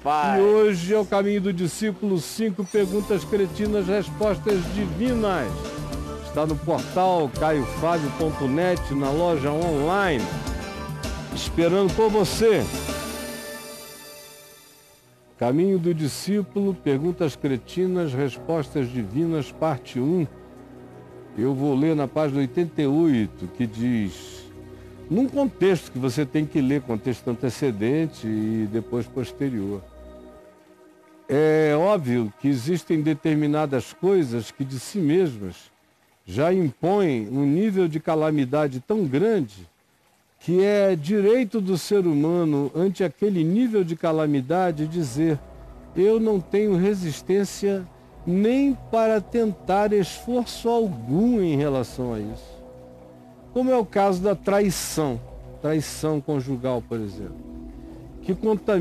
rapaz! E hoje é o Caminho do Discípulo, 5 perguntas cretinas, respostas divinas. Está no portal caiofabio.net, na loja online, esperando por você. Caminho do Discípulo, perguntas cretinas, respostas divinas, parte 1. Eu vou ler na página 88, que diz, num contexto que você tem que ler, contexto antecedente e depois posterior. É óbvio que existem determinadas coisas que de si mesmas já impõem um nível de calamidade tão grande que é direito do ser humano, ante aquele nível de calamidade, dizer: eu não tenho resistência nem para tentar esforço algum em relação a isso. Como é o caso da traição conjugal, por exemplo, que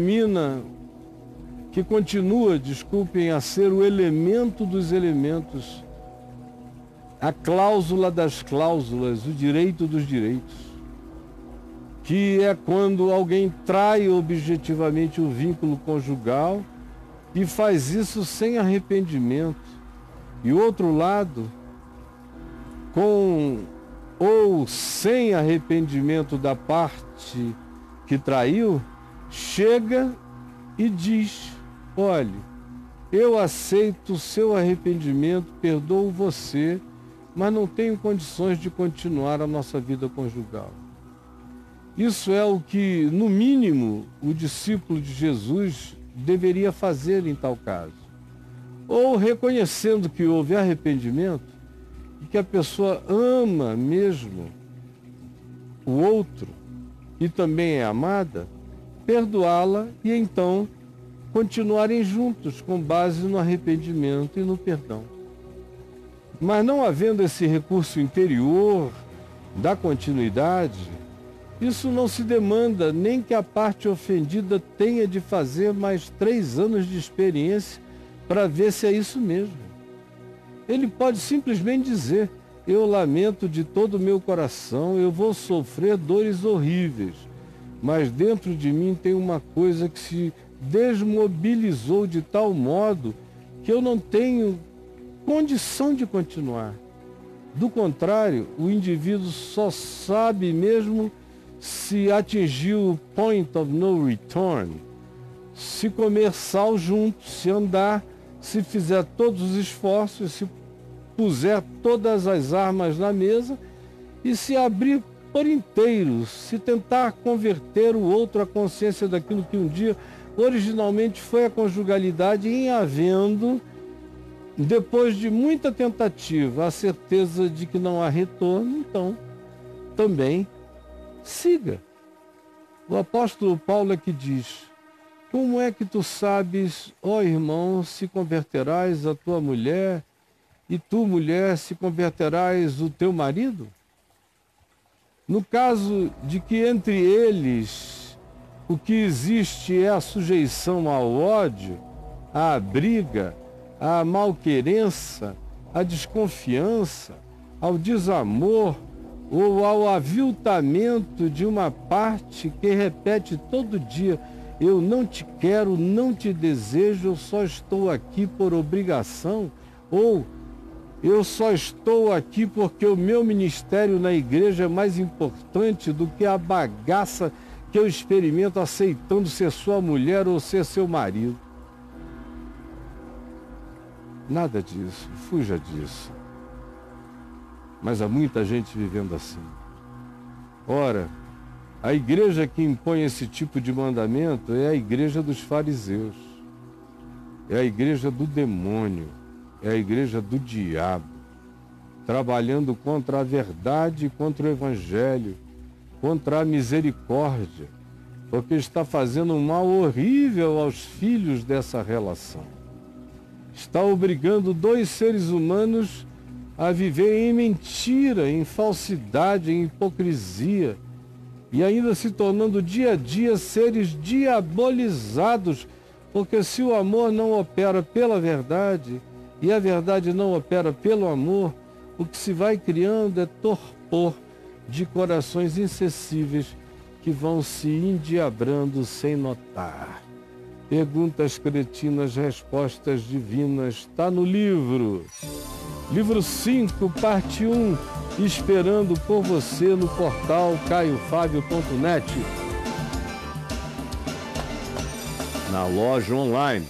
continua, desculpem, a ser o elemento dos elementos, a cláusula das cláusulas, o direito dos direitos, que é quando alguém trai objetivamente o vínculo conjugal e faz isso sem arrependimento. E o outro lado, com ou sem arrependimento da parte que traiu, chega e diz: olhe, eu aceito o seu arrependimento, perdoo você, mas não tenho condições de continuar a nossa vida conjugal. Isso é o que, no mínimo, o discípulo de Jesus deveria fazer em tal caso. Ou reconhecendo que houve arrependimento e que a pessoa ama mesmo o outro e também é amada, perdoá-la e então continuarem juntos com base no arrependimento e no perdão. Mas não havendo esse recurso interior da continuidade, isso não se demanda nem que a parte ofendida tenha de fazer mais 3 anos de experiência para ver se é isso mesmo. Ele pode simplesmente dizer: eu lamento de todo o meu coração, eu vou sofrer dores horríveis, mas dentro de mim tem uma coisa que se desmobilizou de tal modo que eu não tenho condição de continuar. Do contrário, o indivíduo só sabe mesmo se atingir o point of no return, se comer sal junto, se andar, se fizer todos os esforços, se puser todas as armas na mesa e se abrir por inteiro, se tentar converter o outro à consciência daquilo que um dia originalmente foi a conjugalidade, em havendo, depois de muita tentativa, a certeza de que não há retorno, então também siga. O apóstolo Paulo é que diz: como é que tu sabes, ó irmão, se converterás a tua mulher, e tu, mulher, se converterás o teu marido? No caso de que entre eles o que existe é a sujeição ao ódio, à briga, à malquerença, à desconfiança, ao desamor, ou ao aviltamento de uma parte que repete todo dia: eu não te quero, não te desejo, eu só estou aqui por obrigação, ou eu só estou aqui porque o meu ministério na igreja é mais importante do que a bagaça que eu experimento aceitando ser sua mulher ou ser seu marido. Nada disso, fuja disso. Mas há muita gente vivendo assim. Ora, a igreja que impõe esse tipo de mandamento é a igreja dos fariseus, é a igreja do demônio, é a igreja do diabo, trabalhando contra a verdade, contra o evangelho, contra a misericórdia, porque está fazendo um mal horrível aos filhos dessa relação. Está obrigando 2 seres humanos a viver em mentira, em falsidade, em hipocrisia, e ainda se tornando dia a dia seres diabolizados, porque se o amor não opera pela verdade, e a verdade não opera pelo amor, o que se vai criando é torpor de corações insensíveis que vão se endiabrando sem notar. Perguntas cretinas, respostas divinas. Está no livro. Livro 5, parte 1. Esperando por você no portal caiofabio.net. Na loja online.